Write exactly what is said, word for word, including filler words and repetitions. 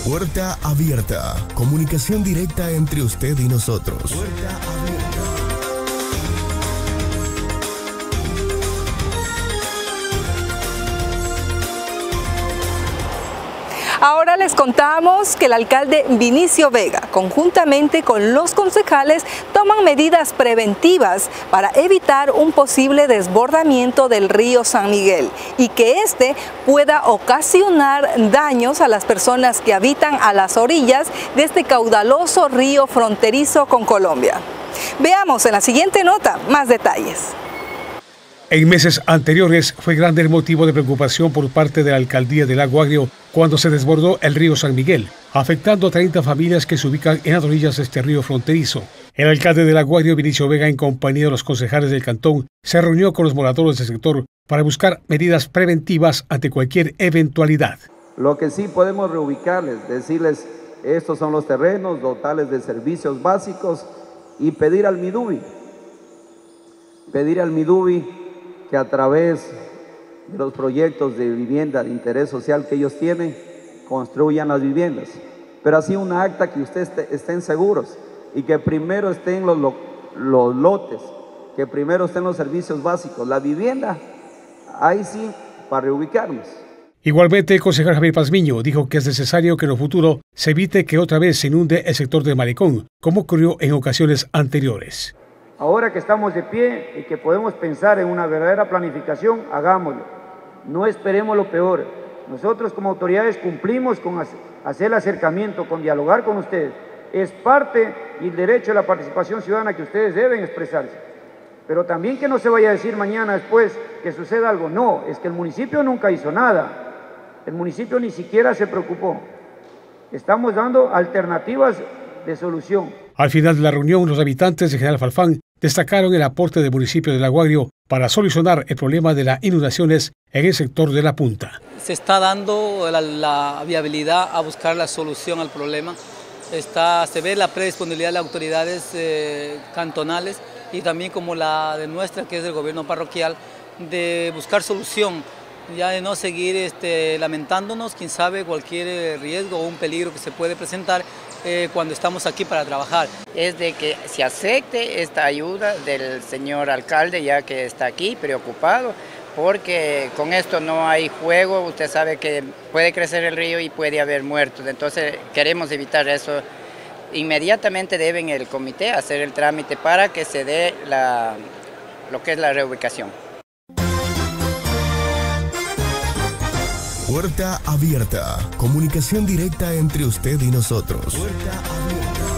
Puerta Abierta. Comunicación directa entre usted y nosotros. Puerta Abierta. Ahora les contamos que el alcalde Vinicio Vega, conjuntamente con los concejales, toman medidas preventivas para evitar un posible desbordamiento del río San Miguel y que este pueda ocasionar daños a las personas que habitan a las orillas de este caudaloso río fronterizo con Colombia. Veamos en la siguiente nota más detalles. En meses anteriores fue grande el motivo de preocupación por parte de la alcaldía de Lago Agrio cuando se desbordó el río San Miguel, afectando a treinta familias que se ubican en las orillas de este río fronterizo. El alcalde de Lago Agrio, Vinicio Vega, en compañía de los concejales del cantón, se reunió con los moradores del sector para buscar medidas preventivas ante cualquier eventualidad. Lo que sí podemos reubicarles, decirles, estos son los terrenos, dotarles de servicios básicos y pedir al Midubi, pedir al Midubi que a través de los proyectos de vivienda de interés social que ellos tienen, construyan las viviendas. Pero así una acta que ustedes estén seguros y que primero estén los, los lotes, que primero estén los servicios básicos, la vivienda, ahí sí, para reubicarnos. Igualmente, el concejal Javier Pazmiño dijo que es necesario que en lo futuro se evite que otra vez se inunde el sector de Malecón, como ocurrió en ocasiones anteriores. Ahora que estamos de pie y que podemos pensar en una verdadera planificación, hagámoslo. No esperemos lo peor. Nosotros como autoridades cumplimos con hacer el acercamiento, con dialogar con ustedes. Es parte y el derecho de la participación ciudadana que ustedes deben expresarse. Pero también que no se vaya a decir mañana después que suceda algo. No, es que el municipio nunca hizo nada. El municipio ni siquiera se preocupó. Estamos dando alternativas de solución. Al final de la reunión, los habitantes de General Farfán destacaron el aporte del municipio de Lago Agrio para solucionar el problema de las inundaciones en el sector de La Punta. Se está dando la, la viabilidad a buscar la solución al problema. Está, se ve la predisponibilidad de las autoridades eh, cantonales y también como la de nuestra, que es del gobierno parroquial, de buscar solución, ya de no seguir este, lamentándonos, quién sabe, cualquier riesgo o un peligro que se puede presentar eh, cuando estamos aquí para trabajar. Es de que se acepte esta ayuda del señor alcalde, ya que está aquí preocupado, porque con esto no hay juego, usted sabe que puede crecer el río y puede haber muertos, entonces queremos evitar eso. Inmediatamente deben el comité hacer el trámite para que se dé la, lo que es la reubicación. Puerta Abierta. Comunicación directa entre usted y nosotros. Puerta Abierta.